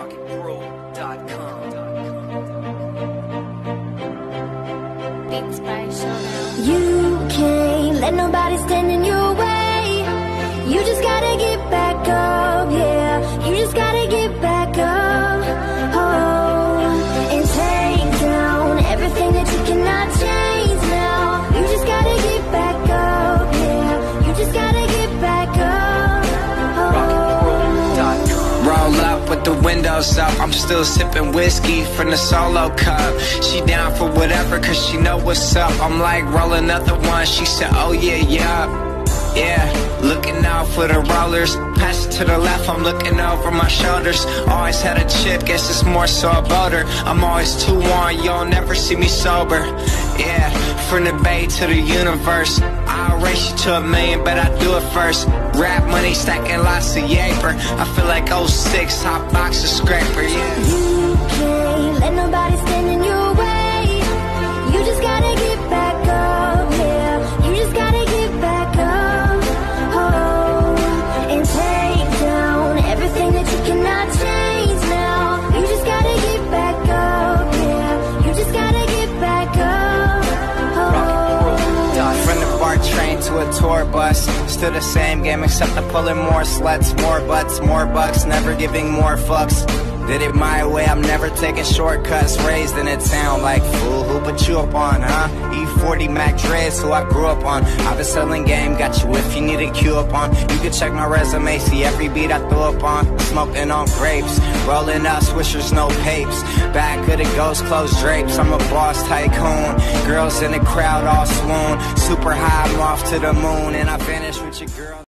rocketbrew.com. You can't let nobody stand in your way. You just gotta get back up, yeah. You just gotta get back up, oh, and take down everything that you cannot change now. You just gotta get back up, yeah. You just gotta get back up, rocketbrew.com. Roll up with the windows up, I'm still sipping whiskey from the solo cup. She down for whatever cause she know what's up. I'm like, roll another one, she said, oh yeah, yeah. Yeah, looking out for the rollers. Pass it to the left, I'm looking over my shoulders. Always had a chip, guess it's more so about her. I'm always too on, you'll never see me sober. Yeah, from the bay to the universe. I'll race you to a million, but I do it first. Rap money stacking lots of yaper. I feel like 06, hot box of scraper, yeah. You can't let nobody stand in your way. You just gotta get back up, yeah. You just gotta get back up, oh, and take down everything that you cannot change now. You just gotta get back up, yeah. You just gotta get back up, oh. From the BART train to a tour bus, still the same game except I'm pulling more sluts, more butts, more bucks, never giving more fucks. Did it my way, I'm never taking shortcuts. Raised in a town like, fool, who put you up on, huh? E40 Mac Dre's who I grew up on. I've been selling game, got you if you need a cue up on. You can check my resume, see every beat I throw up on. Smoking on grapes, rolling out swishers, no papes. Back of the ghost, closed drapes, I'm a boss tycoon. Girls in the crowd all swoon. Super high, I'm off to the moon, and I vanish with your girl.